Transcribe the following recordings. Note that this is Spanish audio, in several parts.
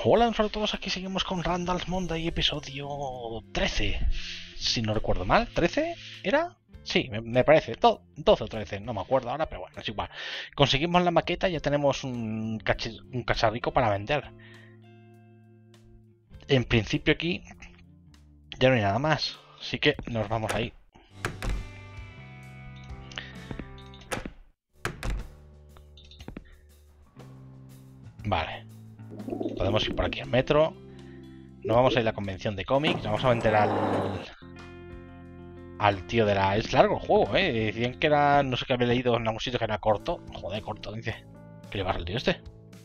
Hola, un saludo a todos, aquí seguimos con Randall's Monday, episodio 13. Si no recuerdo mal, ¿13 era? Sí, me parece, 12 o 13, no me acuerdo ahora, pero bueno, es igual. Conseguimos la maqueta y ya tenemos un cacharrico para vender. En principio aquí ya no hay nada más, así que nos vamos ahí. Vale. Podemos ir por aquí al metro. Nos vamos a ir a la convención de cómics. Vamos a vender al tío de la... Es largo el juego, ¿eh? Decían que era... No sé qué había leído en algún sitio que era corto. Joder, corto, dice. ¿Qué le pasa al tío este?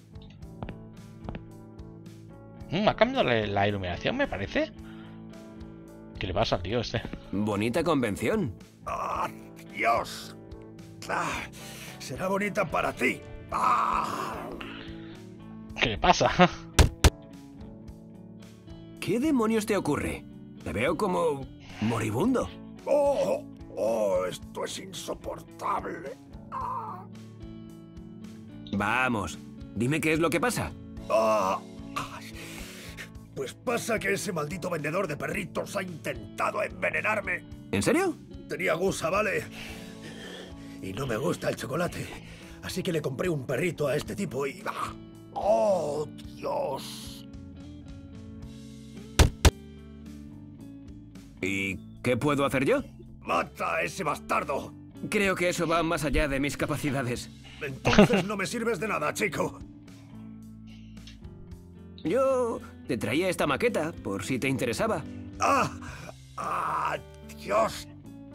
Ha cambiado la iluminación, me parece. ¿Qué le pasa al tío este? Bonita convención. ¡Ah, Dios! Ah, será bonita para ti. ¡Ah! ¿Qué le pasa? ¿Qué demonios te ocurre? Te veo como moribundo. ¡Oh, esto es insoportable! ¡Ah! Vamos, dime qué es lo que pasa. Pues pasa que ese maldito vendedor de perritos ha intentado envenenarme. ¿En serio? Tenía gusa, ¿vale? Y no me gusta el chocolate. Así que le compré un perrito a este tipo y... ¡Oh, Dios! ¿Y qué puedo hacer yo? ¡Mata a ese bastardo! Creo que eso va más allá de mis capacidades. Entonces no me sirves de nada, chico. Yo te traía esta maqueta, por si te interesaba. Dios.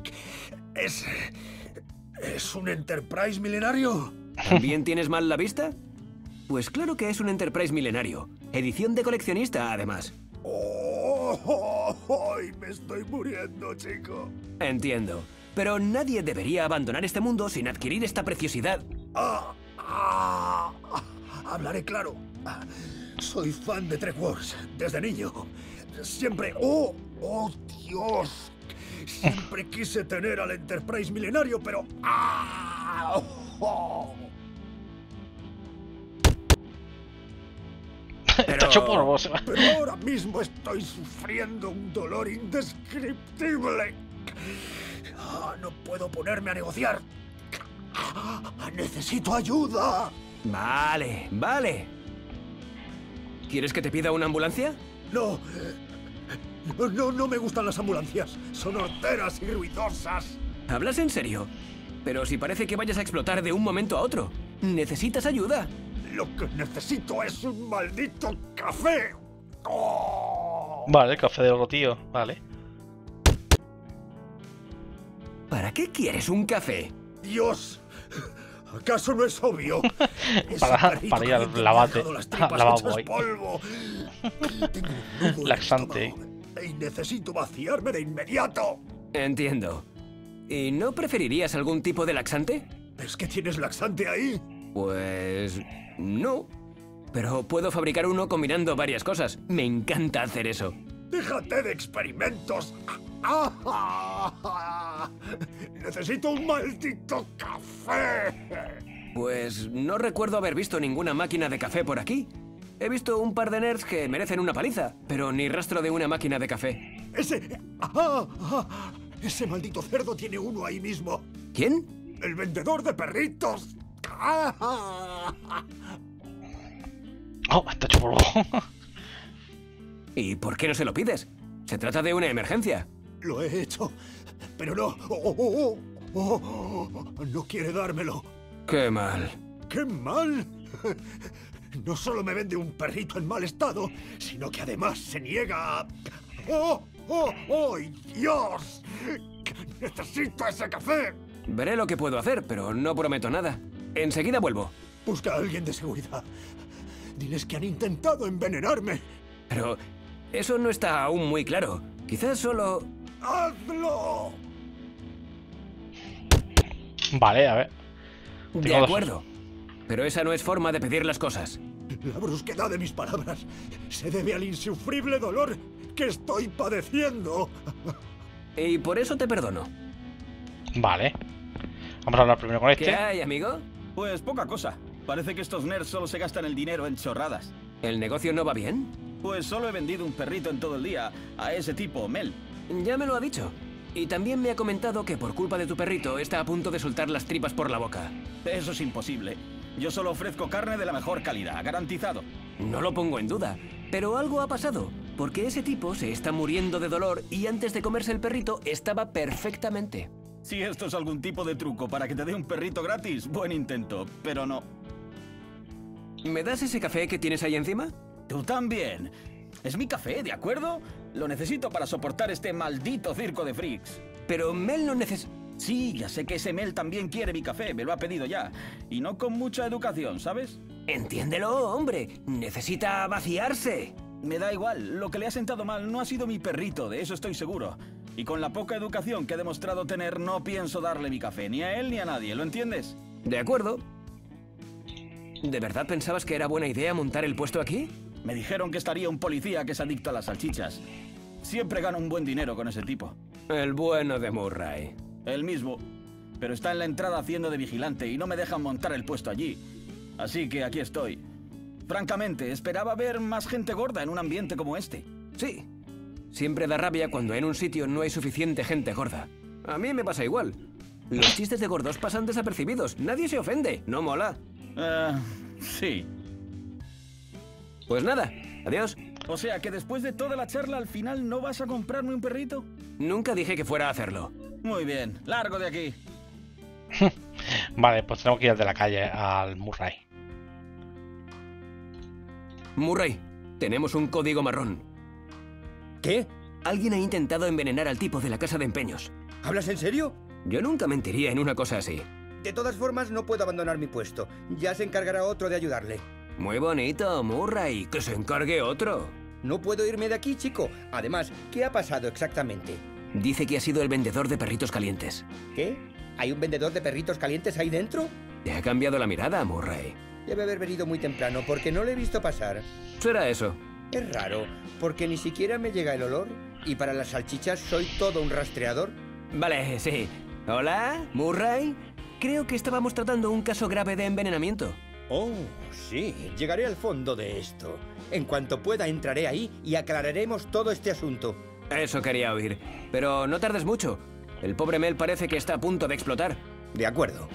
¿Es un Enterprise milenario? ¿También tienes mal la vista? Pues claro que es un Enterprise milenario. Edición de coleccionista, además. Me estoy muriendo, chico. Entiendo. Pero nadie debería abandonar este mundo sin adquirir esta preciosidad. Hablaré claro. Soy fan de Trek Wars desde niño. Siempre... ¡Oh, Dios! Siempre quise tener al Enterprise milenario, pero... Está hecho polvo, se va. Pero ahora mismo estoy sufriendo un dolor indescriptible. No puedo ponerme a negociar. Necesito ayuda. Vale, vale. ¿Quieres que te pida una ambulancia? No me gustan las ambulancias. Son horteras y ruidosas. ¿Hablas en serio? Pero si parece que vayas a explotar de un momento a otro. ¿Necesitas ayuda? Lo que necesito es un maldito café. Vale, el café del tío, vale. ¿Para qué quieres un café? Dios, ¿acaso no es obvio? para ir al lavabo ahí. Polvo. Tengo un nudo en el Laxante. estómago y necesito vaciarme de inmediato. Entiendo. ¿Y no preferirías algún tipo de laxante? ¿Es que tienes laxante ahí? Pues... no. Pero puedo fabricar uno combinando varias cosas. Me encanta hacer eso. ¡Déjate de experimentos! ¡Necesito un maldito café! Pues no recuerdo haber visto ninguna máquina de café por aquí. He visto un par de nerds que merecen una paliza, pero ni rastro de una máquina de café. Ese maldito cerdo tiene uno ahí mismo. ¿Quién? ¡El vendedor de perritos! Está hecho polvo. ¿Y por qué no se lo pides? Se trata de una emergencia. Lo he hecho, pero no. No quiere dármelo. ¡Qué mal! ¡Qué mal! No solo me vende un perrito en mal estado, sino que además se niega a... ¡Oh, Dios! ¡Necesito ese café! Veré lo que puedo hacer, pero no prometo nada. Enseguida vuelvo. Busca a alguien de seguridad. Diles que han intentado envenenarme. Pero eso no está aún muy claro. Quizás solo... ¡Hazlo! Vale, a ver. De acuerdo. Pero esa no es forma de pedir las cosas. La brusquedad de mis palabras se debe al insufrible dolor que estoy padeciendo. Y por eso te perdono. Vale. Vamos a hablar primero con este. ¿Qué hay, amigo? Pues poca cosa. Parece que estos nerds solo se gastan el dinero en chorradas. ¿El negocio no va bien? Pues solo he vendido un perrito en todo el día a ese tipo, Mel. Ya me lo ha dicho. Y también me ha comentado que por culpa de tu perrito está a punto de soltar las tripas por la boca. Eso es imposible. Yo solo ofrezco carne de la mejor calidad, garantizado. No lo pongo en duda, pero algo ha pasado, porque ese tipo se está muriendo de dolor y antes de comerse el perrito estaba perfectamente. Si esto es algún tipo de truco para que te dé un perrito gratis, buen intento, pero no. ¿Me das ese café que tienes ahí encima? Tú también. Es mi café, ¿de acuerdo? Lo necesito para soportar este maldito circo de freaks. Pero Mel no necesita... Sí, ya sé que ese Mel también quiere mi café, me lo ha pedido ya. Y no con mucha educación, ¿sabes? Entiéndelo, hombre. Necesita vaciarse. Me da igual, lo que le ha sentado mal no ha sido mi perrito, de eso estoy seguro. Y con la poca educación que ha demostrado tener, no pienso darle mi café, ni a él ni a nadie, ¿lo entiendes? De acuerdo. ¿De verdad pensabas que era buena idea montar el puesto aquí? Me dijeron que estaría un policía que es adicto a las salchichas. Siempre gano un buen dinero con ese tipo. El bueno de Murray. El mismo. Pero está en la entrada haciendo de vigilante y no me dejan montar el puesto allí. Así que aquí estoy. Francamente, esperaba ver más gente gorda en un ambiente como este. Sí. Siempre da rabia cuando en un sitio no hay suficiente gente gorda. A mí me pasa igual. Los chistes de gordos pasan desapercibidos. Nadie se ofende. No mola. Sí. Pues nada. Adiós. O sea que después de toda la charla al final no vas a comprarme un perrito. Nunca dije que fuera a hacerlo. Muy bien, largo de aquí. Vale, pues tengo que ir de la calle al Murray. Murray, tenemos un código marrón. ¿Qué? Alguien ha intentado envenenar al tipo de la casa de empeños. ¿Hablas en serio? Yo nunca mentiría en una cosa así. De todas formas, no puedo abandonar mi puesto. Ya se encargará otro de ayudarle. Muy bonito, Murray. Que se encargue otro. No puedo irme de aquí, chico. Además, ¿qué ha pasado exactamente? Dice que ha sido el vendedor de perritos calientes. ¿Qué? ¿Hay un vendedor de perritos calientes ahí dentro? Te ha cambiado la mirada, Murray. Debe haber venido muy temprano porque no le he visto pasar. Será eso. Es raro, porque ni siquiera me llega el olor. Y para las salchichas soy todo un rastreador. Vale, sí. Hola, Murray. Creo que estábamos tratando un caso grave de envenenamiento. Oh, sí. Llegaré al fondo de esto. En cuanto pueda entraré ahí y aclararemos todo este asunto. Eso quería oír. Pero no tardes mucho. El pobre Mel parece que está a punto de explotar. De acuerdo.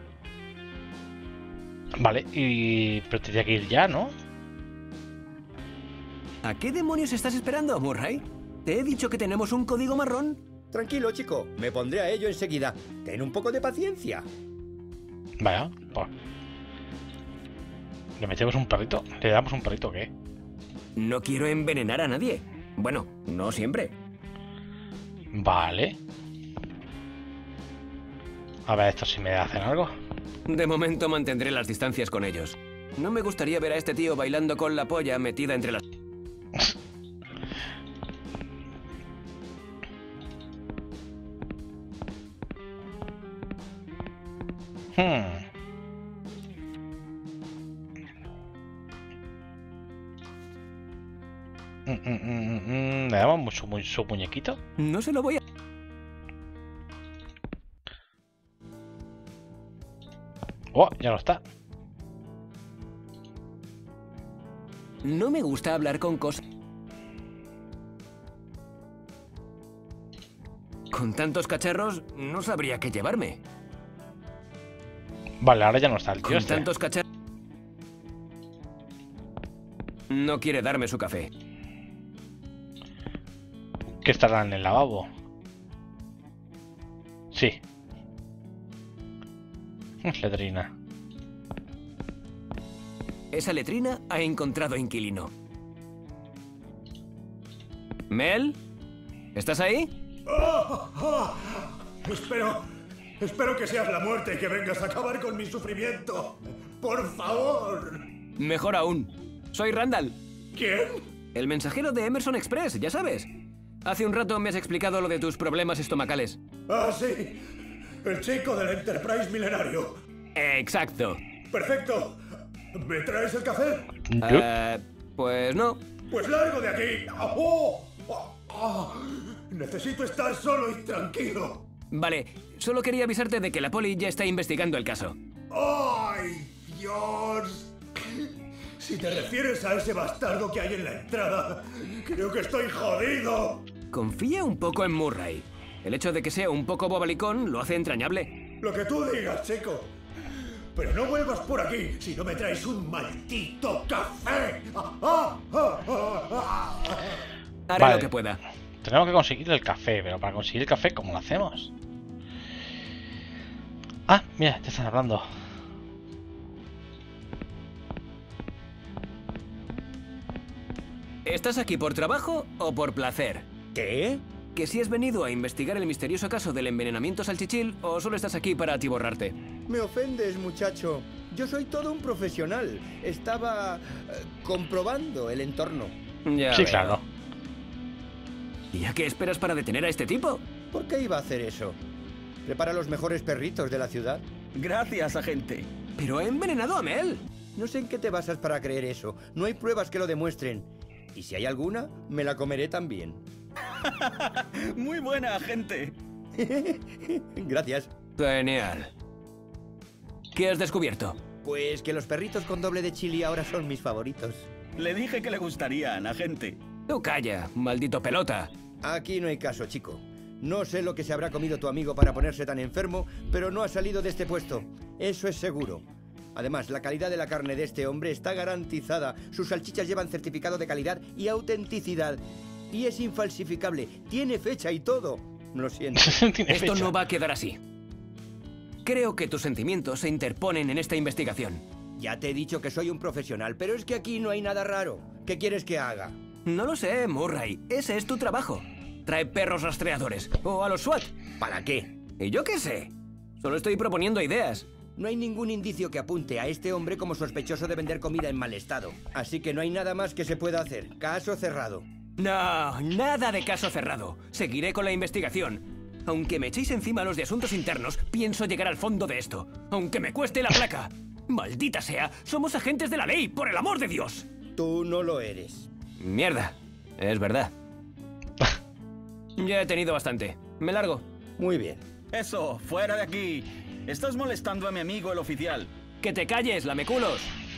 Vale, pero tendría que ir ya, ¿no? ¿A qué demonios estás esperando, Murray? ¿Te he dicho que tenemos un código marrón? Tranquilo, chico. Me pondré a ello enseguida. Ten un poco de paciencia. Vaya, pues. ¿Le metemos un perrito? ¿Le damos un perrito o qué? No quiero envenenar a nadie. Bueno, no siempre. Vale. A ver, esto si me hacen algo. De momento mantendré las distancias con ellos. No me gustaría ver a este tío bailando con la polla metida entre las... ¿Le damos su muñequito? No se lo voy a... Oh, ya no está. No me gusta hablar con cosas... Con tantos cacharros, no sabría qué llevarme. Vale, ahora ya no está el tío Con este. tantos cacharros... No quiere darme su café. ¿Qué estará en el lavabo? Sí. Letrina. Esa letrina ha encontrado inquilino. ¿Mel? ¿Estás ahí? Espero que seas la muerte y que vengas a acabar con mi sufrimiento. ¡Por favor! Mejor aún. Soy Randall. ¿Quién? El mensajero de Emerson Express, ya sabes. Hace un rato me has explicado lo de tus problemas estomacales. Ah, sí. El chico del Enterprise milenario. Exacto. Perfecto. ¿Me traes el café? Pues no. Pues largo de aquí. ¡Oh! ¡Oh! ¡Oh! Necesito estar solo y tranquilo. Vale, solo quería avisarte de que la poli ya está investigando el caso. ¡Ay, Dios! Si te refieres a ese bastardo que hay en la entrada, creo que estoy jodido. Confía un poco en Murray. El hecho de que sea un poco bobalicón lo hace entrañable. Lo que tú digas, chico. Pero no vuelvas por aquí si no me traes un maldito café. Haré Vale. lo que pueda. Tenemos que conseguir el café, pero para conseguir el café, ¿cómo lo hacemos? Ah, mira, te están hablando. ¿Estás aquí por trabajo o por placer? ¿Qué? Que si has venido a investigar el misterioso caso del envenenamiento salchichil o solo estás aquí para atiborrarte. Me ofendes, muchacho. Yo soy todo un profesional. Estaba comprobando el entorno. Ya Sí, veo. claro. ¿Y a qué esperas para detener a este tipo? ¿Por qué iba a hacer eso? Prepara los mejores perritos de la ciudad. Gracias, agente. Pero ha envenenado a Mel. No sé en qué te basas para creer eso. No hay pruebas que lo demuestren. Y si hay alguna, me la comeré también. Muy buena, agente. Gracias. Genial. ¿Qué has descubierto? Pues que los perritos con doble de chili ahora son mis favoritos. Le dije que le gustarían, agente. Tú calla, maldito pelota. Aquí no hay caso, chico. No sé lo que se habrá comido tu amigo para ponerse tan enfermo, pero no ha salido de este puesto. Eso es seguro. Además, la calidad de la carne de este hombre está garantizada. Sus salchichas llevan certificado de calidad y autenticidad. Y es infalsificable. Tiene fecha y todo. Lo siento. Tiene Esto fecha. no va a quedar así. Creo que tus sentimientos se interponen en esta investigación. Ya te he dicho que soy un profesional, pero es que aquí no hay nada raro. ¿Qué quieres que haga? No lo sé, Murray. Ese es tu trabajo. Trae perros rastreadores. O a los SWAT. ¿Para qué? ¿Y yo qué sé? Solo estoy proponiendo ideas. No hay ningún indicio que apunte a este hombre como sospechoso de vender comida en mal estado. Así que no hay nada más que se pueda hacer. Caso cerrado. No, nada de caso cerrado. Seguiré con la investigación. Aunque me echéis encima los de asuntos internos, pienso llegar al fondo de esto. Aunque me cueste la placa. Maldita sea, somos agentes de la ley, por el amor de Dios. Tú no lo eres. Mierda, es verdad. Ya he tenido bastante. Me largo. Muy bien. Eso, fuera de aquí. Estás molestando a mi amigo el oficial. Que te calles, lameculos.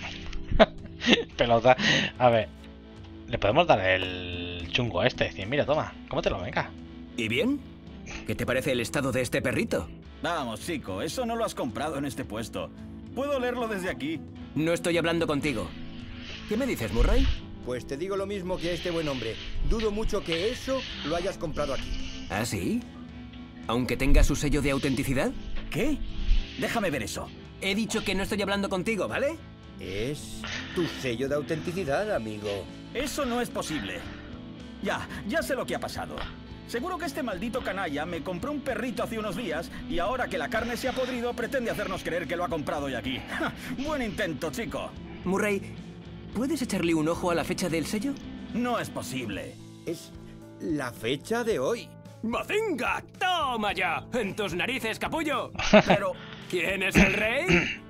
Pelota. A ver. Le podemos dar el chungo a este. Decir, mira, toma, cómetelo, venga. ¿Y bien? ¿Qué te parece el estado de este perrito? Vamos, chico, eso no lo has comprado en este puesto. Puedo leerlo desde aquí. No estoy hablando contigo. ¿Qué me dices, Murray? Pues te digo lo mismo que este buen hombre. Dudo mucho que eso lo hayas comprado aquí. ¿Ah, sí? ¿Aunque tenga su sello de autenticidad? ¿Qué? Déjame ver eso. He dicho que no estoy hablando contigo, ¿vale? Es tu sello de autenticidad, amigo. Eso no es posible. Ya sé lo que ha pasado. Seguro que este maldito canalla me compró un perrito hace unos días y ahora que la carne se ha podrido pretende hacernos creer que lo ha comprado hoy aquí. ¡Ja! Buen intento, chico. Murray, ¿puedes echarle un ojo a la fecha del sello? No es posible. Es la fecha de hoy. ¡Mazinga! ¡Toma ya! ¡En tus narices, capullo! Pero ¿Quién es el rey?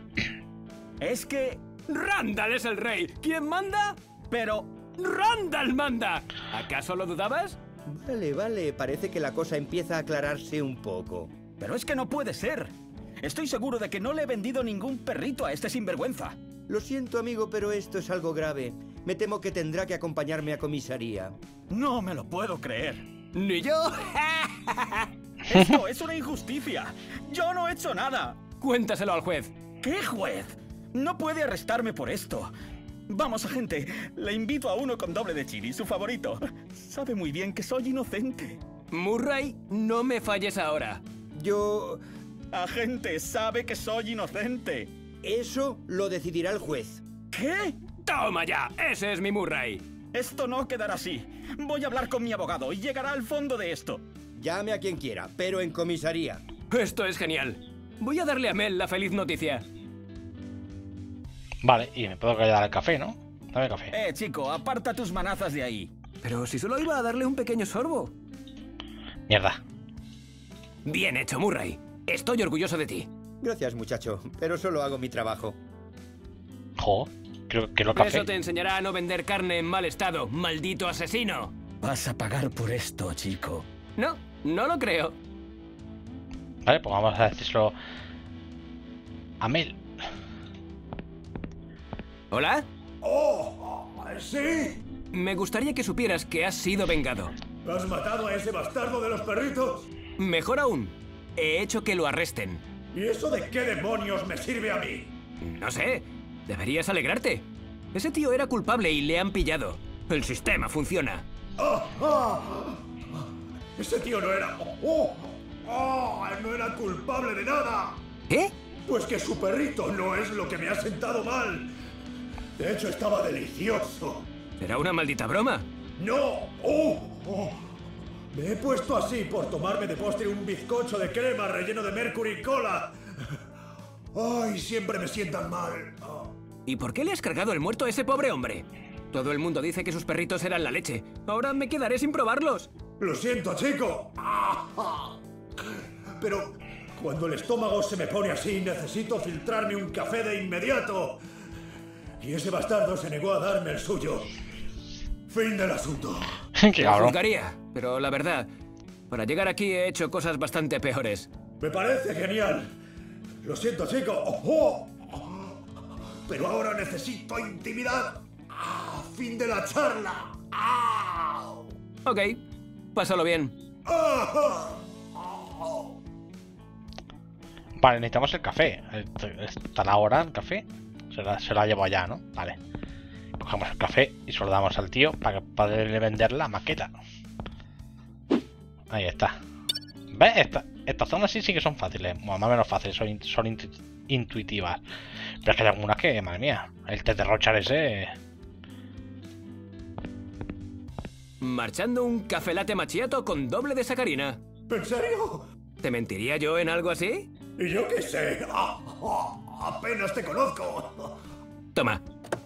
es que... ¡Randall es el rey! ¿Quién manda? Pero... ¡Randall manda! ¿Acaso lo dudabas? Vale, parece que la cosa empieza a aclararse un poco. Pero es que no puede ser. Estoy seguro de que no le he vendido ningún perrito a este sinvergüenza. Lo siento, amigo, pero esto es algo grave. Me temo que tendrá que acompañarme a comisaría. No me lo puedo creer. ¿Ni yo? Esto es una injusticia. Yo no he hecho nada. Cuéntaselo al juez. ¿Qué juez? No puede arrestarme por esto. Vamos, agente. Le invito a uno con doble de chili, su favorito. Sabe muy bien que soy inocente. Murray, no me falles ahora. Yo... Agente, sabe que soy inocente. Eso lo decidirá el juez. ¿Qué? ¡Toma ya! ¡Ese es mi Murray! Esto no quedará así. Voy a hablar con mi abogado y llegará al fondo de esto. Llame a quien quiera, pero en comisaría. Esto es genial. Voy a darle a Mel la feliz noticia. Vale, y me puedo dar el café, ¿no? Dame café. Chico, aparta tus manazas de ahí. Pero si solo iba a darle un pequeño sorbo. Mierda. Bien hecho, Murray. Estoy orgulloso de ti. Gracias, muchacho, pero solo hago mi trabajo. Jo, creo que lo café. Eso te enseñará a no vender carne en mal estado, maldito asesino. Vas a pagar por esto, chico. No, no lo creo. Vale, pues vamos a decírselo a Mel. ¿Hola? ¡Oh! ¿Sí? Me gustaría que supieras que has sido vengado. ¿Has matado a ese bastardo de los perritos? Mejor aún, he hecho que lo arresten. ¿Y eso de qué demonios me sirve a mí? No sé, deberías alegrarte. Ese tío era culpable y le han pillado. El sistema funciona. Ese tío no era... no era culpable de nada. ¿Qué? Pues que su perrito no es lo que me ha sentado mal. De hecho, estaba delicioso. ¿Era una maldita broma? ¡No! Me he puesto así por tomarme de postre un bizcocho de crema relleno de Mercury Cola. ¡Ay, siempre me sientan mal! ¿Y por qué le has cargado el muerto a ese pobre hombre? Todo el mundo dice que sus perritos eran la leche. Ahora me quedaré sin probarlos. ¡Lo siento, chico! Pero cuando el estómago se me pone así, necesito filtrarme un café de inmediato. Y ese bastardo se negó a darme el suyo. Fin del asunto. Qué cabrón. Juzgaría, pero la verdad, para llegar aquí he hecho cosas bastante peores. Me parece genial. Lo siento, chico. Pero ahora necesito intimidad. Fin de la charla. Ok, pásalo bien. Vale, necesitamos el café. ¿Está la hora el café? Se la llevo allá, ¿no? Vale. Cogemos el café y se lo damos al tío para poderle vender la maqueta. Ahí está. ¿Ves? Estas zonas sí que son fáciles. Bueno, más o menos fáciles, son intuitivas. Pero es que hay algunas que, madre mía, el test de Rochar ese... Marchando un café latte macchiato con doble de sacarina. ¿En serio? ¿Te mentiría yo en algo así? ¿Y yo qué sé? Apenas te conozco. Toma.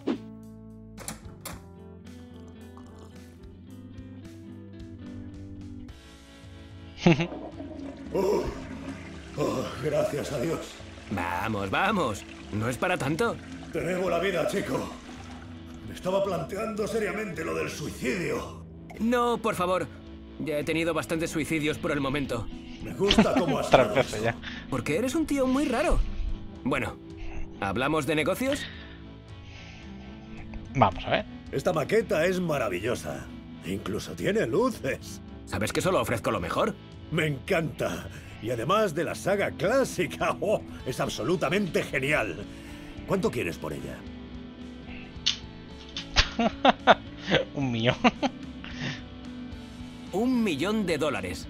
Gracias a Dios. Vamos, vamos. No es para tanto. Te debo la vida, chico. Me estaba planteando seriamente lo del suicidio. No, por favor. Ya he tenido bastantes suicidios por el momento. Me gusta cómo has 3 veces ya. Porque eres un tío muy raro. Bueno, ¿hablamos de negocios? Vamos a ver. Esta maqueta es maravillosa. Incluso tiene luces. ¿Sabes que solo ofrezco lo mejor? Me encanta. Y además de la saga clásica, es absolutamente genial. ¿Cuánto quieres por ella? 1 millón. $1.000.000.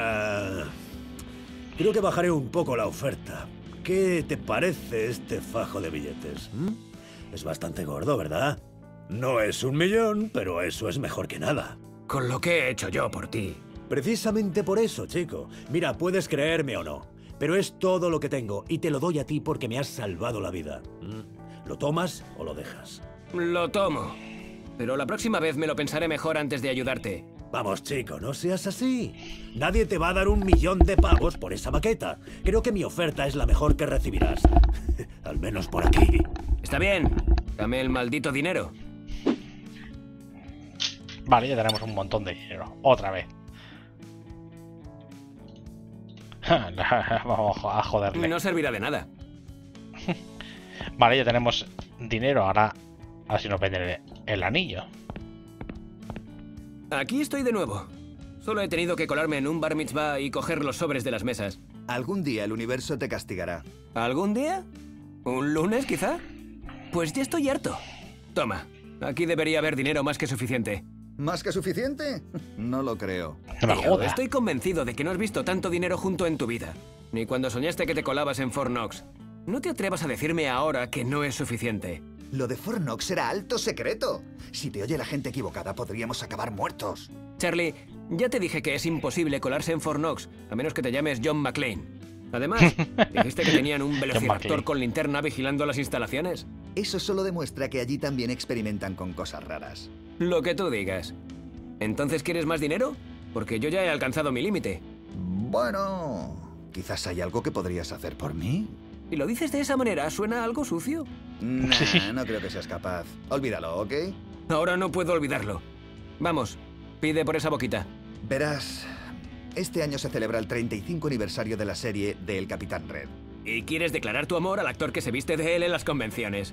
Creo que bajaré un poco la oferta. ¿Qué te parece este fajo de billetes? Es bastante gordo, ¿verdad? No es 1 millón, pero eso es mejor que nada. Con lo que he hecho yo por ti. Precisamente por eso, chico. Mira, puedes creerme o no, pero es todo lo que tengo y te lo doy a ti porque me has salvado la vida. ¿Lo tomas o lo dejas? Lo tomo. Pero la próxima vez me lo pensaré mejor antes de ayudarte. Vamos, chico, no seas así. Nadie te va a dar 1 millón de pavos por esa maqueta. Creo que mi oferta es la mejor que recibirás. Al menos por aquí. Está bien. Dame el maldito dinero. Vale, ya tenemos un montón de dinero. Otra vez. Vamos a joderle. No servirá de nada. Vale, ya tenemos dinero. Ahora a ver si nos venden el anillo. Aquí estoy de nuevo. Solo he tenido que colarme en un bar mitzvah y coger los sobres de las mesas. Algún día el universo te castigará. ¿Algún día? ¿Un lunes, quizá? Pues ya estoy harto. Toma, aquí debería haber dinero más que suficiente. ¿Más que suficiente? No lo creo. No me Tío, jodas. estoy convencido de que no has visto tanto dinero junto en tu vida. Ni cuando soñaste que te colabas en Fort Knox. No te atrevas a decirme ahora que no es suficiente. Lo de Fort Knox era alto secreto. Si te oye la gente equivocada, podríamos acabar muertos. Charlie, ya te dije que es imposible colarse en Fort Knox, a menos que te llames John McClane. Además, dijiste que tenían un velociraptor McClane. con linterna vigilando las instalaciones. Eso solo demuestra que allí también experimentan con cosas raras. Lo que tú digas. ¿Entonces quieres más dinero? Porque yo ya he alcanzado mi límite. Bueno, quizás hay algo que podrías hacer por mí. ¿Y lo dices de esa manera? ¿Suena algo sucio? Nah, no creo que seas capaz. Olvídalo, ¿ok? Ahora no puedo olvidarlo. Vamos, pide por esa boquita. Verás, este año se celebra el 35 aniversario de la serie de El Capitán Red. ¿Y quieres declarar tu amor al actor que se viste de él en las convenciones?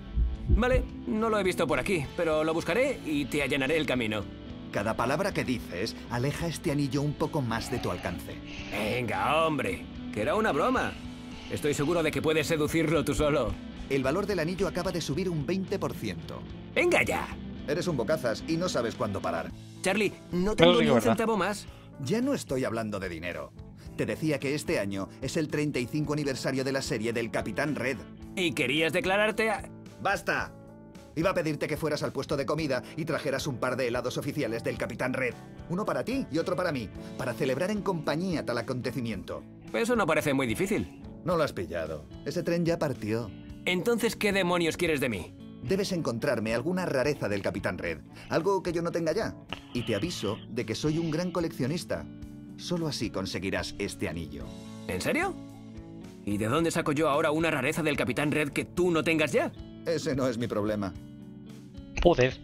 Vale, no lo he visto por aquí, pero lo buscaré y te allanaré el camino. Cada palabra que dices aleja este anillo un poco más de tu alcance. Venga, hombre, que era una broma. Estoy seguro de que puedes seducirlo tú solo. El valor del anillo acaba de subir un 20%. ¡Venga ya! Eres un bocazas y no sabes cuándo parar. Charlie, no tengo sí, ni un ¿verdad? centavo más. Ya no estoy hablando de dinero. Te decía que este año es el 35 aniversario de la serie del Capitán Red. ¿Y querías declararte a...? ¡Basta! Iba a pedirte que fueras al puesto de comida y trajeras un par de helados oficiales del Capitán Red. Uno para ti y otro para mí, para celebrar en compañía tal acontecimiento. Eso no parece muy difícil. No lo has pillado. Ese tren ya partió. Entonces, ¿qué demonios quieres de mí? Debes encontrarme alguna rareza del Capitán Red, algo que yo no tenga ya. Y te aviso de que soy un gran coleccionista. Solo así conseguirás este anillo. ¿En serio? ¿Y de dónde saco yo ahora una rareza del Capitán Red que tú no tengas ya? Ese no es mi problema. Joder.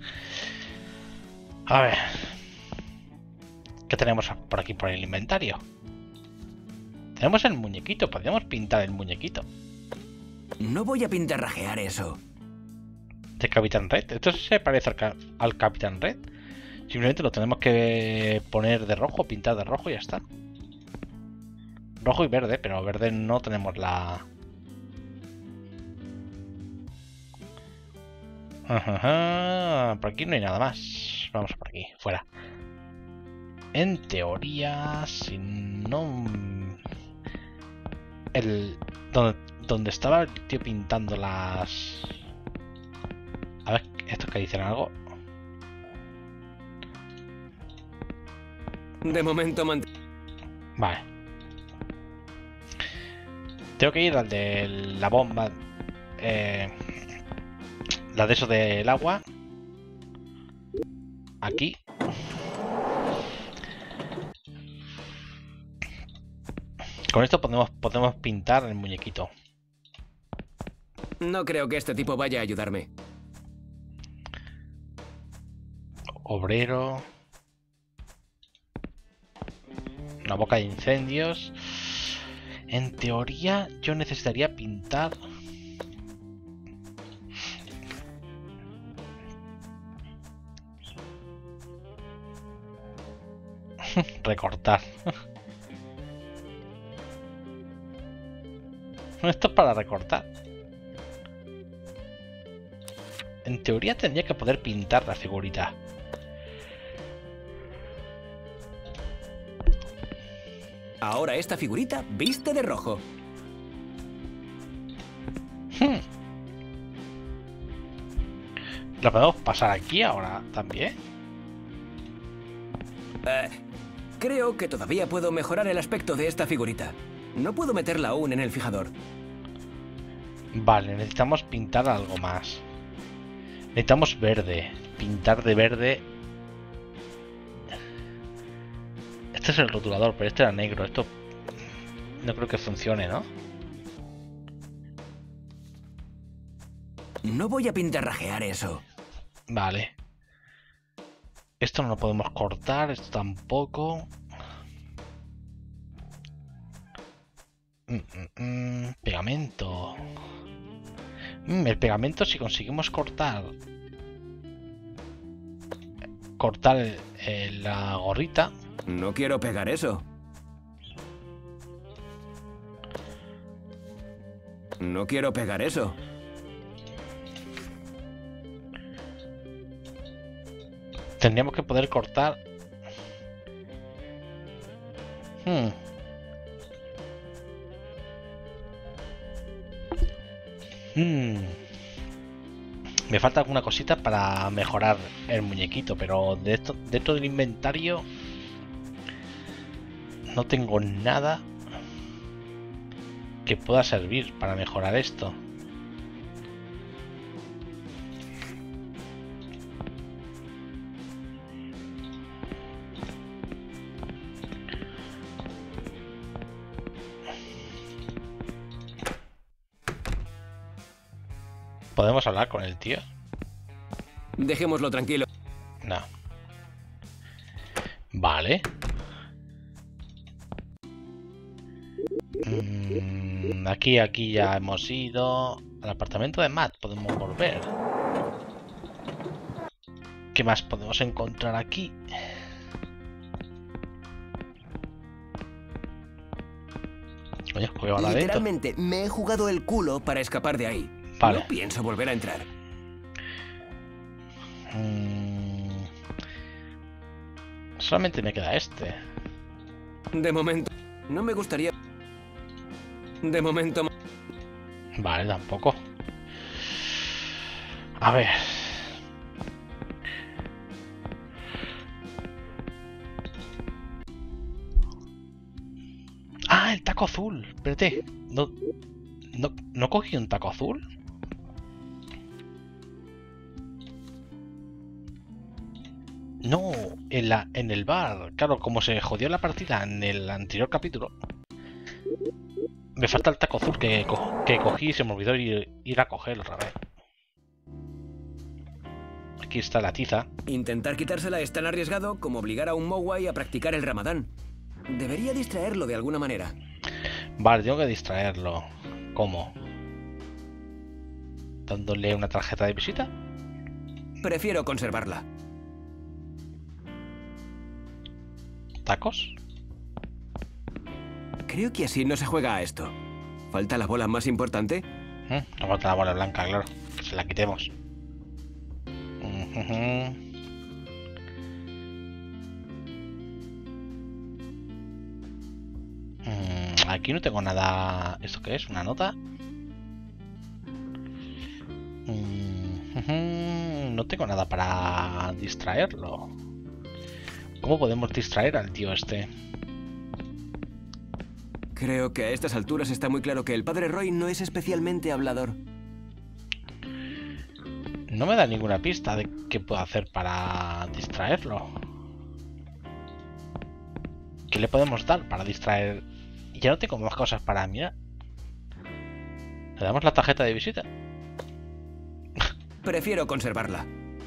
A ver. ¿Qué tenemos por aquí por el inventario? Tenemos el muñequito. Podríamos pintar el muñequito No voy a pintarrajear eso. de Capitán Red. Esto se parece al Capitán Red. Simplemente lo tenemos que poner de rojo, pintar de rojo y ya está. Rojo y verde, pero verde no tenemos la... Ajá, por aquí no hay nada más. Vamos por aquí, fuera. En teoría, si no... Donde estaba el tío pintando las... A ver, estos que dicen algo. De momento Vale. Tengo que ir al de la bomba. La de eso del agua. Aquí. Con esto podemos pintar el muñequito. No creo que este tipo vaya a ayudarme. Obrero. Una boca de incendios. En teoría yo necesitaría pintar... Recortar. Esto es para recortar. En teoría tendría que poder pintar la figurita. Ahora esta figurita viste de rojo. ¿Lo podemos pasar aquí ahora también? Creo que todavía puedo mejorar el aspecto de esta figurita. No puedo meterla aún en el fijador. Vale, necesitamos pintar algo más. Necesitamos verde. Pintar de verde. Este es el rotulador, pero este era negro. Esto no creo que funcione, ¿no? No voy a pintarrajear eso. Vale. Esto no lo podemos cortar, esto tampoco. Pegamento. El pegamento, si conseguimos cortar la gorrita. No quiero pegar eso. No quiero pegar eso. Tendríamos que poder cortar. Me falta alguna cosita para mejorar el muñequito, pero dentro del inventario no tengo nada que pueda servir para mejorar esto. ¿Podemos hablar con el tío? Dejémoslo tranquilo. No. Vale. Aquí ya hemos ido. Al apartamento de Matt podemos volver. ¿Qué más podemos encontrar aquí? Oye, pues ahora adentro. Literalmente me he jugado el culo para escapar de ahí. Vale. No pienso volver a entrar. Solamente me queda este. De momento, no me gustaría... De momento... Vale, tampoco. A ver. Ah, el taco azul. Espérate. ¿No cogí un taco azul? No, en el bar. Claro, como se jodió la partida en el anterior capítulo. Me falta el taco azul que cogí y se me olvidó ir a cogerlo otra vez. Aquí está la tiza. Intentar quitársela es tan arriesgado como obligar a un Mogwai a practicar el Ramadán. Debería distraerlo de alguna manera. Vale, tengo que distraerlo. ¿Cómo? ¿Dándole una tarjeta de visita? Prefiero conservarla. ¿Tacos? Creo que así no se juega a esto. ¿Falta la bola más importante? Nos falta la bola blanca, claro. Que se la quitemos. Aquí no tengo nada... ¿Esto qué es? ¿Una nota? No tengo nada para distraerlo. ¿Cómo podemos distraer al tío este? Creo que a estas alturas está muy claro que el padre Roy no es especialmente hablador. No me da ninguna pista de qué puedo hacer para distraerlo. ¿Qué le podemos dar para distraer? Ya no tengo más cosas para mirar. ¿Le damos la tarjeta de visita? Prefiero conservarla.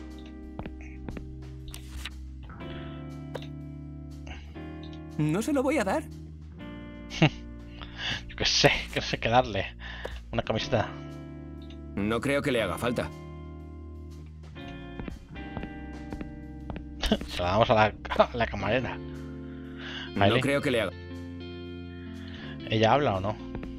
¿No se lo voy a dar? Yo qué sé qué darle. Una camiseta. No creo que le haga falta. Se la damos a la camarera. No creo que le haga. ¿Ella habla o no?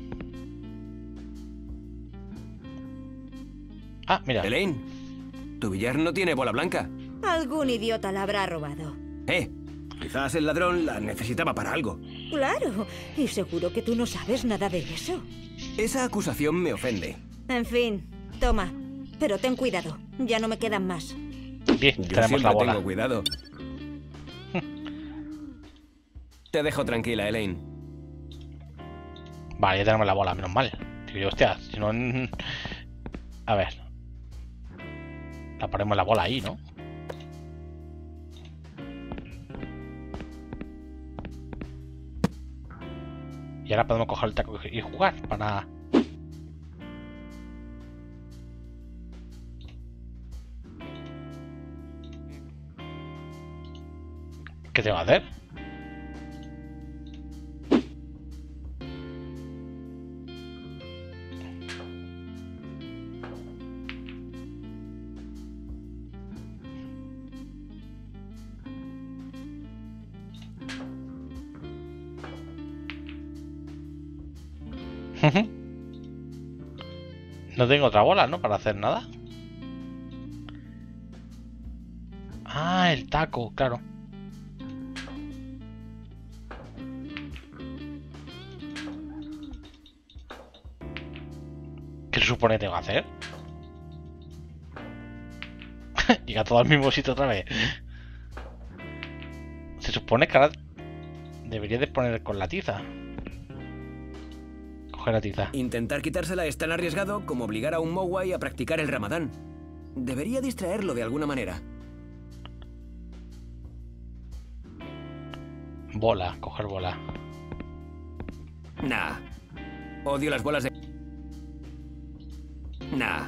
Ah, mira. Elaine, tu billar no tiene bola blanca. Algún idiota la habrá robado. Quizás el ladrón la necesitaba para algo. Claro, y seguro que tú no sabes nada de eso. Esa acusación me ofende. En fin, toma. Pero ten cuidado, ya no me quedan más. Bien, Yo tenemos siempre la bola. tengo cuidado. Te dejo tranquila, Elaine. Vale, ya tenemos la bola, menos mal. Digo, hostia, si no... A ver. La ponemos la bola ahí, ¿no? Y ahora podemos coger el taco y jugar para... ¿Qué tengo que hacer? No tengo otra bola, ¿no? Para hacer nada. Ah, el taco, claro. ¿Qué se supone que tengo que hacer? Llega todo al mismo sitio otra vez. Se supone que ahora debería de poner con la tiza. Coger la tiza. Intentar quitársela es tan arriesgado como obligar a un Mogwai a practicar el Ramadán. Debería distraerlo de alguna manera. Bola, coger bola. Nah. Odio las bolas de... Nah.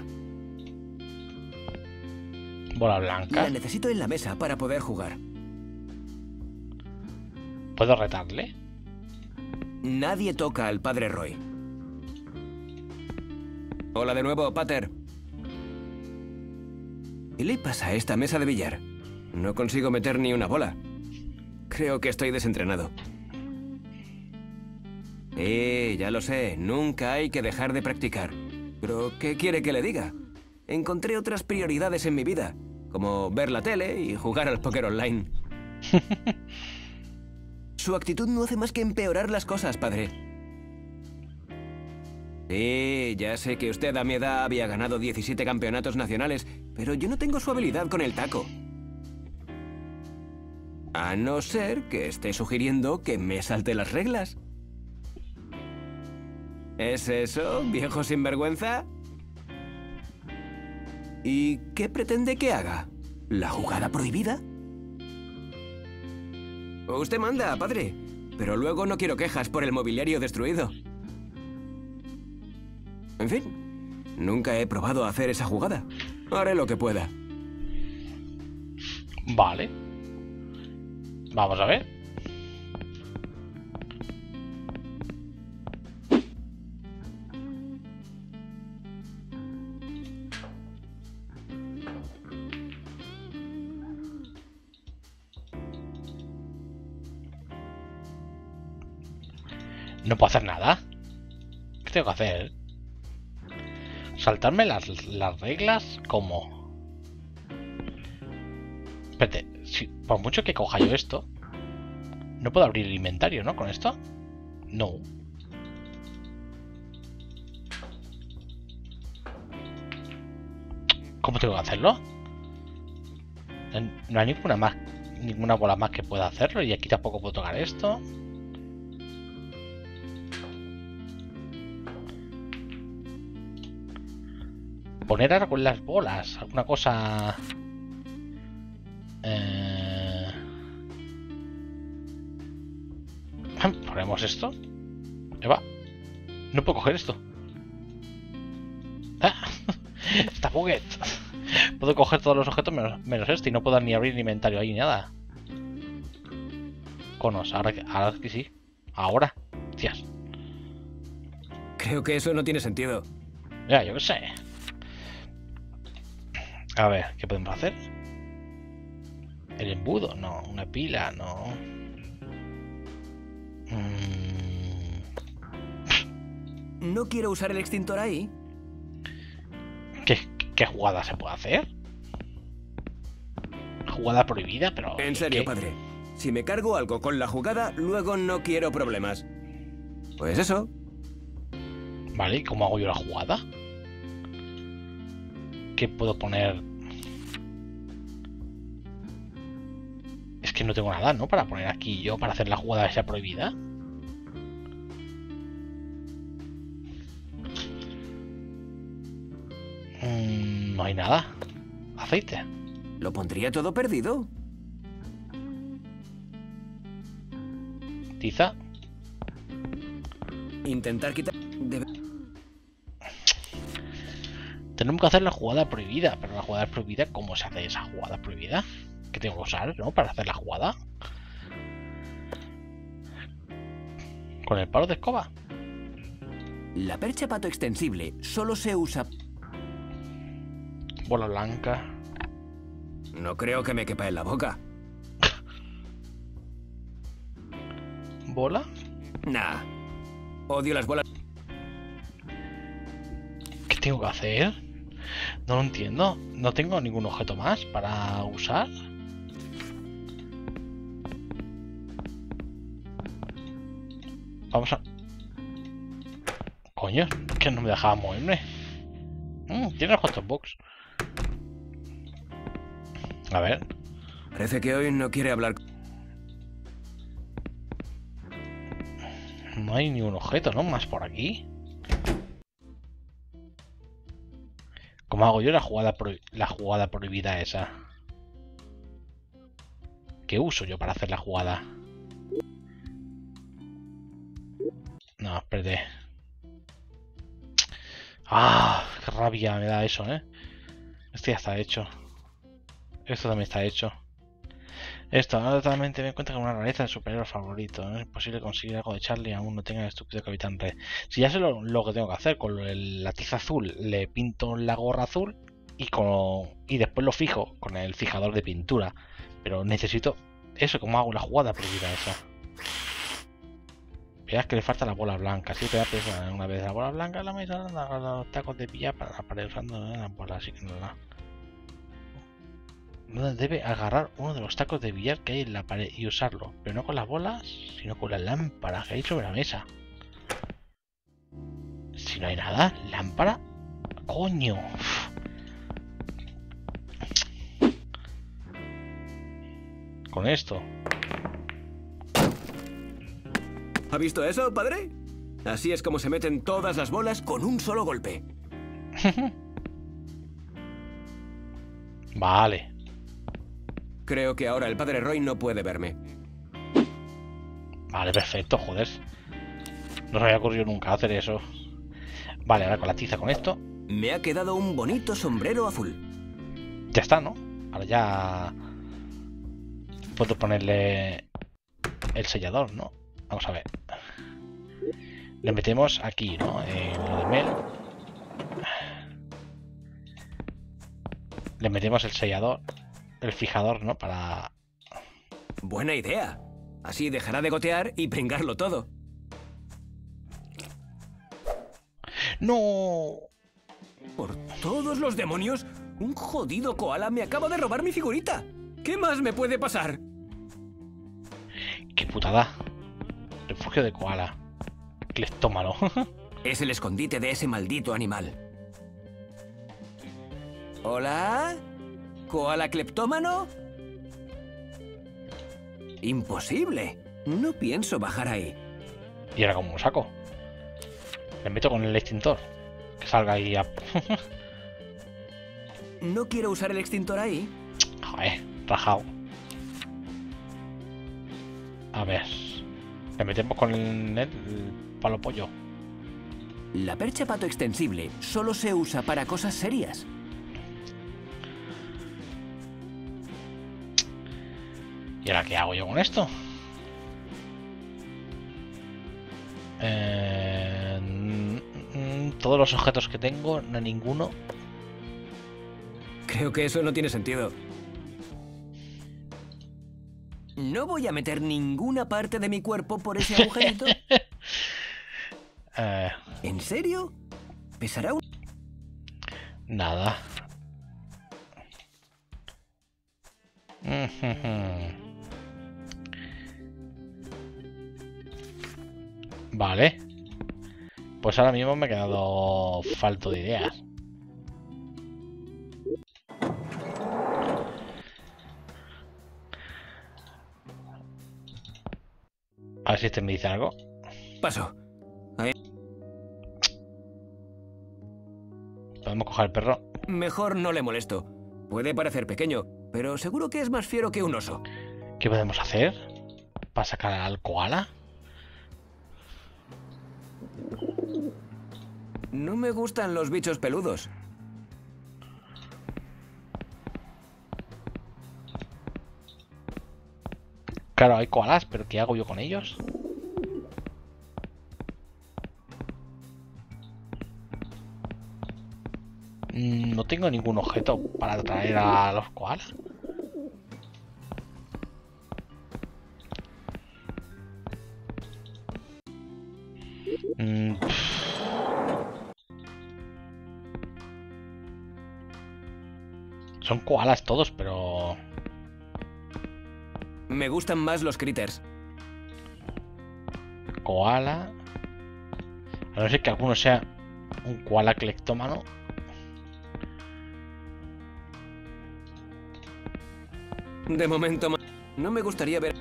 Bola blanca. La necesito en la mesa para poder jugar. ¿Puedo retarle? Nadie toca al padre Roy. Hola de nuevo, Pater. ¿Qué le pasa a esta mesa de billar? No consigo meter ni una bola. Creo que estoy desentrenado. Ya lo sé. Nunca hay que dejar de practicar. Pero, ¿qué quiere que le diga? Encontré otras prioridades en mi vida, como ver la tele y jugar al póker online. Su actitud no hace más que empeorar las cosas, padre. Sí, ya sé que usted a mi edad había ganado 17 campeonatos nacionales, pero yo no tengo su habilidad con el taco. A no ser que esté sugiriendo que me salte las reglas. ¿Es eso, viejo sinvergüenza? ¿Y qué pretende que haga? ¿La jugada prohibida? Usted manda, padre, pero luego no quiero quejas por el mobiliario destruido. En fin, nunca he probado a hacer esa jugada. Haré lo que pueda. Vale. Vamos a ver. No puedo hacer nada. ¿Qué tengo que hacer? Saltarme las reglas. ¿Cómo? Espérate, si, por mucho que coja yo esto, no puedo abrir el inventario, ¿no? Con esto. No. ¿Cómo tengo que hacerlo? No hay ninguna bola más que pueda hacerlo. Y aquí tampoco puedo tocar esto. Poner ahora con las bolas. Alguna cosa... Ponemos esto. Eva. No puedo coger esto. ¡Ah! Está buget. Puedo coger todos los objetos menos este. Y no puedo ni abrir el inventario ahí ni nada. Conos. Ahora que sí. Ahora. Tías. Creo que eso no tiene sentido. Ya, yo qué sé. A ver, ¿qué podemos hacer? El embudo, no. Una pila, no. ¿No quiero usar el extintor ahí? ¿Qué jugada se puede hacer? Jugada prohibida, pero... En serio, ¿qué? padre. Si me cargo algo con la jugada, luego no quiero problemas. Pues eso. Vale, ¿y cómo hago yo la jugada? ¿Qué puedo poner? Es que no tengo nada, ¿no? Para poner aquí yo, para hacer la jugada esa prohibida. No hay nada. Aceite. ¿Lo pondría todo perdido? Tiza. Intentar quitar... Tenemos que hacer la jugada prohibida. Pero la jugada prohibida, ¿cómo se hace esa jugada prohibida? ¿Qué tengo que usar, no? Para hacer la jugada. ¿Con el palo de escoba? La percha pato extensible solo se usa... Bola blanca. No creo que me quepa en la boca. ¿Bola? Nah. Odio las bolas. ¿Qué tengo que hacer? No lo entiendo. No tengo ningún objeto más para usar. Vamos a... Coño, que no me dejaba moverme. Tiene el hotbox. A ver. Parece que hoy no quiere hablar. No hay ningún objeto, ¿no? Más por aquí. ¿Cómo hago yo la jugada prohibida esa? ¿Qué uso yo para hacer la jugada? No, espérate. ¡Ah! ¡Qué rabia me da eso, eh! Esto ya está hecho. Esto también está hecho. Esto, ahora totalmente me cuenta con una rareza de superhéroe favorito. No es posible conseguir algo de Charlie aún no tenga el estúpido Capitán Red. Si ya sé lo que tengo que hacer, con la tiza azul le pinto la gorra azul y después lo fijo con el fijador de pintura. Pero necesito eso, como hago la jugada perdida esa. Veas que le falta la bola blanca. Si te da presa una vez la bola blanca en la mesa, los tacos de pillar para la pared usando la bola, así que no la. Debe agarrar uno de los tacos de billar que hay en la pared y usarlo, pero no con las bolas, sino con la lámpara que hay sobre la mesa. Si no hay nada, lámpara. ¡Coño! Con esto. ¿Ha visto eso, padre? Así es como se meten todas las bolas con un solo golpe. Vale. Creo que ahora el padre Roy no puede verme. Vale, perfecto, joder. No se había ocurrido nunca hacer eso. Vale, ahora con la tiza con esto. Me ha quedado un bonito sombrero azul. Ya está, ¿no? Ahora ya puedo ponerle el sellador, ¿no? Vamos a ver. Le metemos aquí, ¿no? En lo de Mel. Le metemos el sellador, el fijador, ¿no? Para... Buena idea. Así dejará de gotear y pringarlo todo. ¡No! Por todos los demonios, un jodido koala me acaba de robar mi figurita. ¿Qué más me puede pasar? ¡Qué putada! Refugio de koala. Cleptómano. Es el escondite de ese maldito animal. ¿Hola? ¿Koala cleptómano? Imposible. No pienso bajar ahí. ¿Y ahora cómo lo saco? Le meto con el extintor. Que salga ahí a... No quiero usar el extintor ahí. Joder, rajado. A ver. Le metemos con el palo pollo. La percha pato extensible solo se usa para cosas serias. ¿Y ahora qué hago yo con esto? Todos los objetos que tengo, no ninguno. Creo que eso no tiene sentido. No voy a meter ninguna parte de mi cuerpo por ese agujerito. ¿En serio? ¿Pesará un...? Nada. Vale. Pues ahora mismo me he quedado falto de ideas. A ver si este me dice algo. Paso. Podemos coger el perro. Mejor no le molesto. Puede parecer pequeño, pero seguro que es más fiero que un oso. ¿Qué podemos hacer para sacar al koala? No me gustan los bichos peludos. Claro, hay koalas, pero ¿qué hago yo con ellos? No tengo ningún objeto para atraer a los koalas. Son koalas todos, pero... Me gustan más los critters. Koala... A no ser que alguno sea un koala cleptómano. De momento, no me gustaría ver...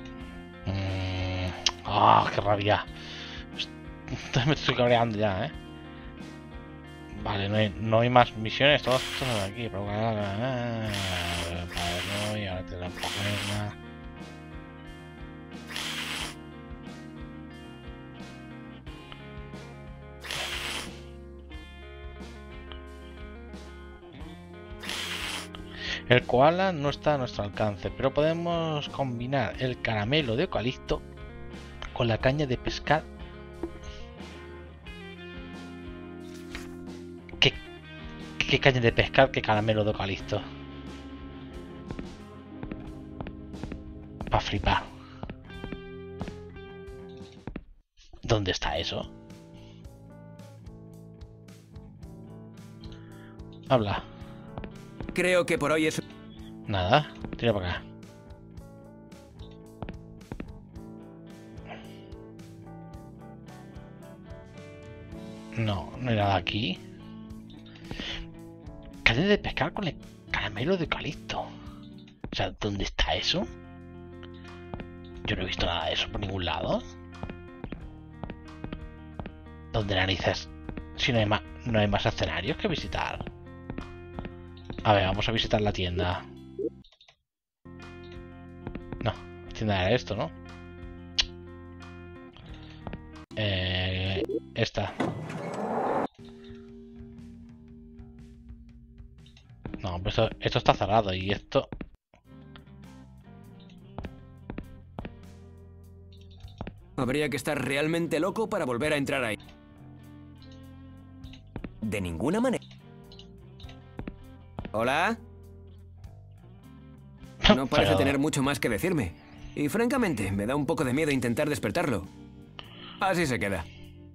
¡Ah, qué rabia! Me estoy cabreando ya, ¿eh? Vale, no hay más misiones, todas de aquí. Pero... y ahora te la ponerla. El koala no está a nuestro alcance, pero podemos combinar el caramelo de eucalipto con la caña de pescar. ¿Qué caña de pescar? ¿Qué caramelo de eucalipto? Pa' flipar. ¿Dónde está eso? Habla. Creo que por hoy es... Nada, tira para acá. No, no hay nada aquí. Cadena de pescar con el caramelo de eucalipto. O sea, ¿dónde está eso? Yo no he visto nada de eso por ningún lado. ¿Dónde narices? Si no hay más escenarios que visitar. A ver, vamos a visitar la tienda. No, la tienda era esto, ¿no? Esta. No, pues esto está cerrado y esto... Habría que estar realmente loco para volver a entrar ahí. De ninguna manera. ¿Hola? No parece Pero... tener mucho más que decirme. Y francamente, me da un poco de miedo intentar despertarlo. Así se queda.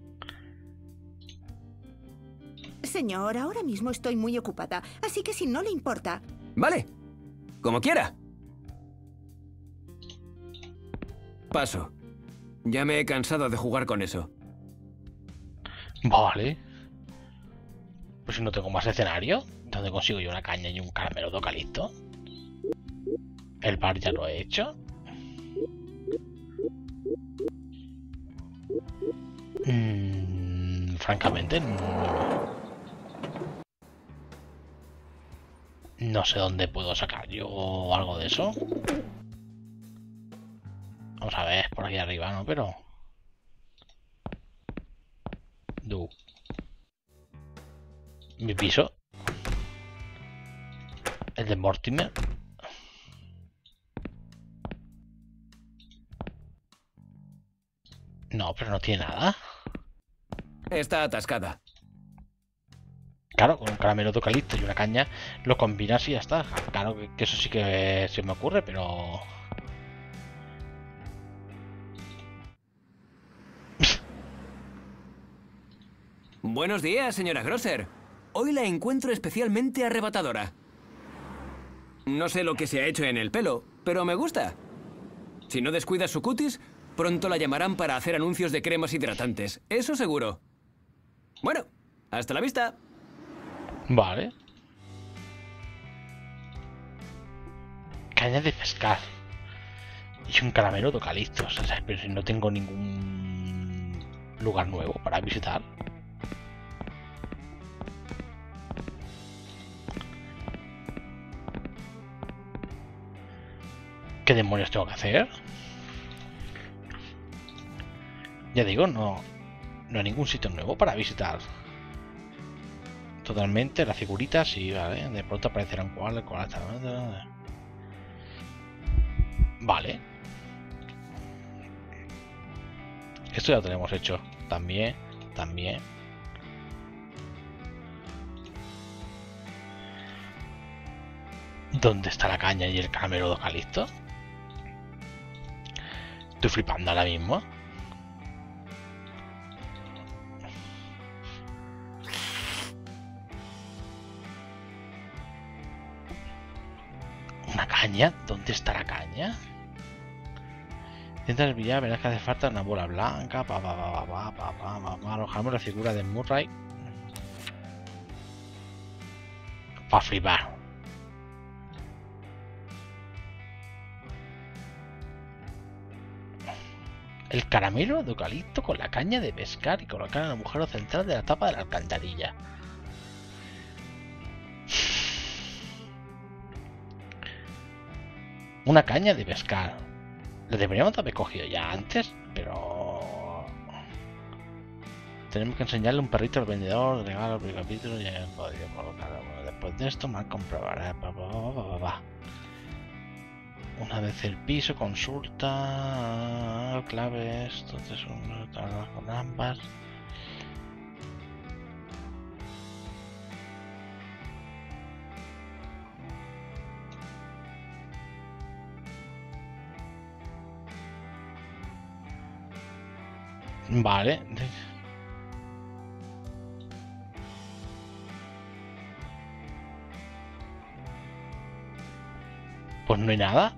Señor, ahora mismo estoy muy ocupada, así que si no le importa... Vale. Como quiera. Paso. Ya me he cansado de jugar con eso. Vale. Pues si no tengo más escenario, ¿dónde consigo yo una caña y un caramelo de eucalipto? El bar ya lo he hecho. Francamente, no sé dónde puedo sacar yo algo de eso. Vamos a ver, por aquí arriba, ¿no? Pero... Mi piso. El de Mortimer. No, pero no tiene nada. Está atascada. Claro, con un caramelo de eucalipto y una caña lo combinas y ya está. Claro que eso sí que se me ocurre, pero... Buenos días, señora Grosser. Hoy la encuentro especialmente arrebatadora. No sé lo que se ha hecho en el pelo, pero me gusta. Si no descuida su cutis, pronto la llamarán para hacer anuncios de cremas hidratantes. Eso seguro. Bueno, hasta la vista. Vale. Caña de pescar. Y un caramelo de eucalipto. O sea, pero si no tengo ningún lugar nuevo para visitar. ¿Qué demonios tengo que hacer? Ya digo, no hay ningún sitio nuevo para visitar. Totalmente, las figuritas sí, vale. De pronto aparecerán cuál. Vale. Esto ya lo tenemos hecho. También. ¿Dónde está la caña y el caramelo de eucalipto? Estoy flipando ahora mismo. ¿Una caña? ¿Dónde está la caña? Intenta desviar, verás que hace falta una bola blanca. Alojamos la figura de Murray. Para flipar. El caramelo de eucalipto con la caña de pescar y colocar en el agujero central de la tapa de la alcantarilla. Una caña de pescar. Lo deberíamos haber cogido ya antes, pero... Tenemos que enseñarle un perrito al vendedor, regalo el primer capítulo y el código. Bueno, después de esto, más comprobará. Una vez el piso, consulta claves. Entonces, con ambas. Vale. Pues no hay nada.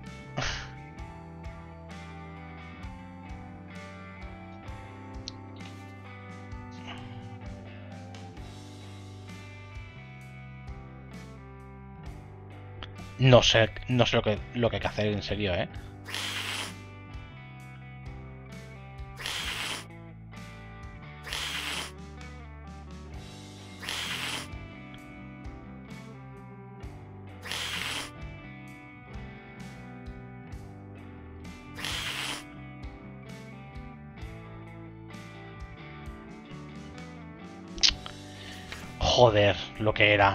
No sé lo que hay que hacer en serio, ¿eh? Joder, lo que era.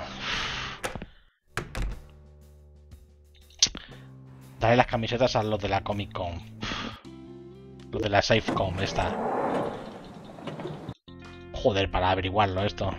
Dale las camisetas a los de la Comic Con. Los de la SafeCon, esta. Joder, para averiguarlo esto.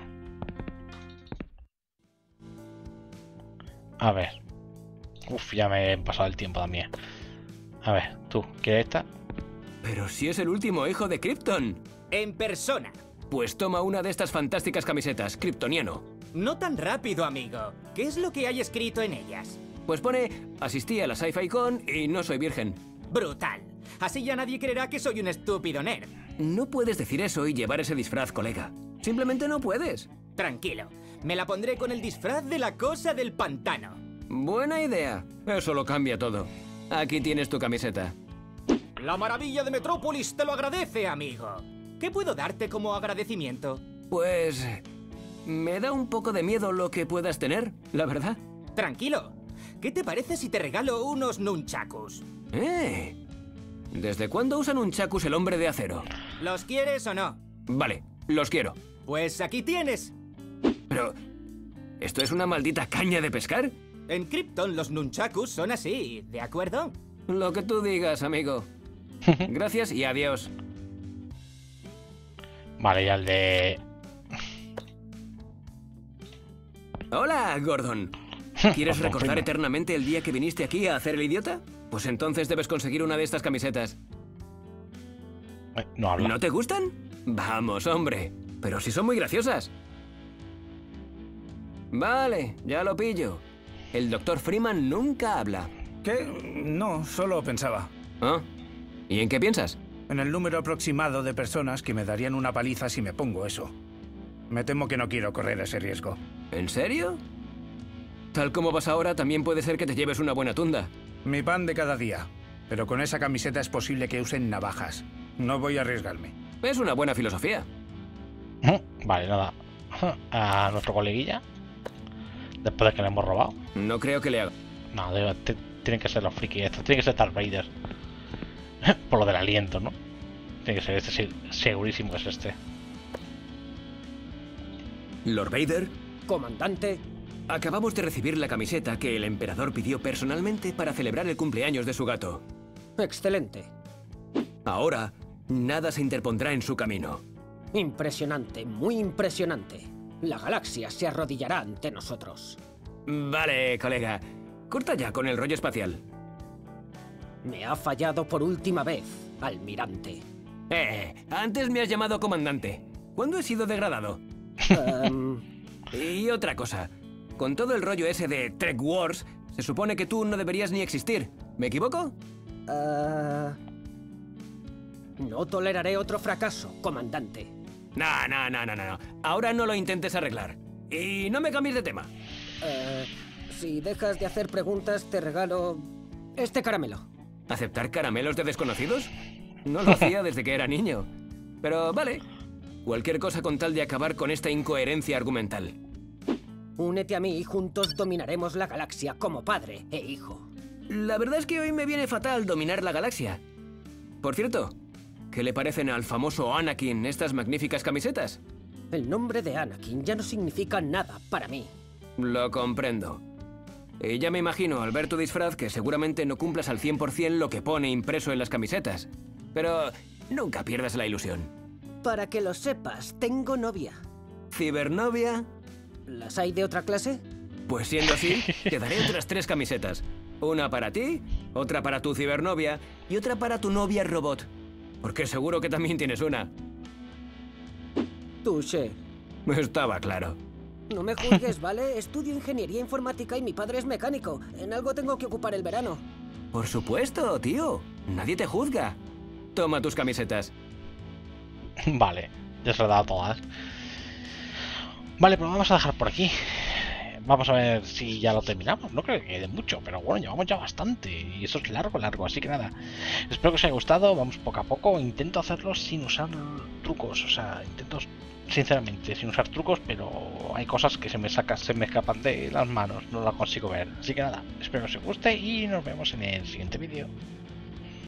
A ver. Uf, ya me he pasado el tiempo también. A ver, tú, ¿quieres esta? Pero si es el último hijo de Krypton. En persona. Pues toma una de estas fantásticas camisetas, kryptoniano. No tan rápido, amigo. ¿Qué es lo que hay escrito en ellas? Pues pone, asistí a la Sci-Fi Con y no soy virgen. Brutal. Así ya nadie creerá que soy un estúpido nerd. No puedes decir eso y llevar ese disfraz, colega. Simplemente no puedes. Tranquilo. Me la pondré con el disfraz de la cosa del pantano. Buena idea. Eso lo cambia todo. Aquí tienes tu camiseta. La maravilla de Metrópolis te lo agradece, amigo. ¿Qué puedo darte como agradecimiento? Pues... me da un poco de miedo lo que puedas tener, la verdad. Tranquilo. ¿Qué te parece si te regalo unos nunchakus? ¿Desde cuándo usan nunchakus el hombre de acero? ¿Los quieres o no? Vale, los quiero. Pues aquí tienes. Pero... ¿esto es una maldita caña de pescar? En Krypton los nunchakus son así, ¿de acuerdo? Lo que tú digas, amigo. Gracias y adiós. Vale, ya el de... Hola, Gordon. ¿Quieres recordar eternamente el día que viniste aquí a hacer el idiota? Pues entonces debes conseguir una de estas camisetas. No habla. ¿No te gustan? Vamos, hombre. Pero si son muy graciosas. Vale, ya lo pillo. El Dr. Freeman nunca habla. ¿Qué? No, solo pensaba. ¿Ah? ¿Y en qué piensas? En el número aproximado de personas que me darían una paliza si me pongo eso. Me temo que no quiero correr ese riesgo. ¿En serio? Tal como vas ahora, también puede ser que te lleves una buena tunda. Mi pan de cada día. Pero con esa camiseta es posible que usen navajas. No voy a arriesgarme. Es una buena filosofía. Vale, nada. A nuestro coleguilla. Después de que le hemos robado. No creo que le haga. No, tienen que ser los frikis estos. Tienen que ser Darth Vader. Por lo del aliento, ¿no? Tiene que ser este, sí, segurísimo que es este. Lord Vader. Comandante. Acabamos de recibir la camiseta que el emperador pidió personalmente para celebrar el cumpleaños de su gato. Excelente. Ahora, nada se interpondrá en su camino. Impresionante, muy impresionante. La galaxia se arrodillará ante nosotros. Vale, colega. Corta ya con el rollo espacial. Me ha fallado por última vez, almirante. Antes me has llamado comandante. ¿Cuándo he sido degradado? Y otra cosa. Con todo el rollo ese de Trek Wars, se supone que tú no deberías ni existir. ¿Me equivoco? No toleraré otro fracaso, comandante. No. Ahora no lo intentes arreglar. Y no me cambies de tema. Si dejas de hacer preguntas, te regalo este caramelo. ¿Aceptar caramelos de desconocidos? No lo hacía desde que era niño. Pero vale. Cualquier cosa con tal de acabar con esta incoherencia argumental. Únete a mí y juntos dominaremos la galaxia como padre e hijo. La verdad es que hoy me viene fatal dominar la galaxia. Por cierto, ¿Qué le parecen al famoso Anakin estas magníficas camisetas? El nombre de Anakin ya no significa nada para mí. Lo comprendo. Y ya me imagino al ver tu disfraz que seguramente no cumplas al 100% lo que pone impreso en las camisetas. Pero nunca pierdas la ilusión. Para que lo sepas, tengo novia. ¿Cibernovia? ¿Las hay de otra clase? Pues siendo así, te daré otras 3 camisetas. Una para ti, otra para tu cibernovia y otra para tu novia robot. Porque seguro que también tienes una. Touché. Estaba claro. No me juzgues, ¿vale? Estudio ingeniería informática y mi padre es mecánico. En algo tengo que ocupar el verano. Por supuesto, tío. Nadie te juzga. Toma tus camisetas. Vale, ya se lo he dado todas. Vale, pues vamos a dejar por aquí. Vamos a ver si ya lo terminamos. No creo que quede mucho, pero bueno, llevamos ya bastante. Y eso es largo, así que nada. Espero que os haya gustado. Vamos poco a poco. Intento hacerlo sin usar trucos. O sea, intento sinceramente sin usar trucos, pero hay cosas que se me escapan de las manos. No las consigo ver. Así que nada, espero que os guste y nos vemos en el siguiente vídeo.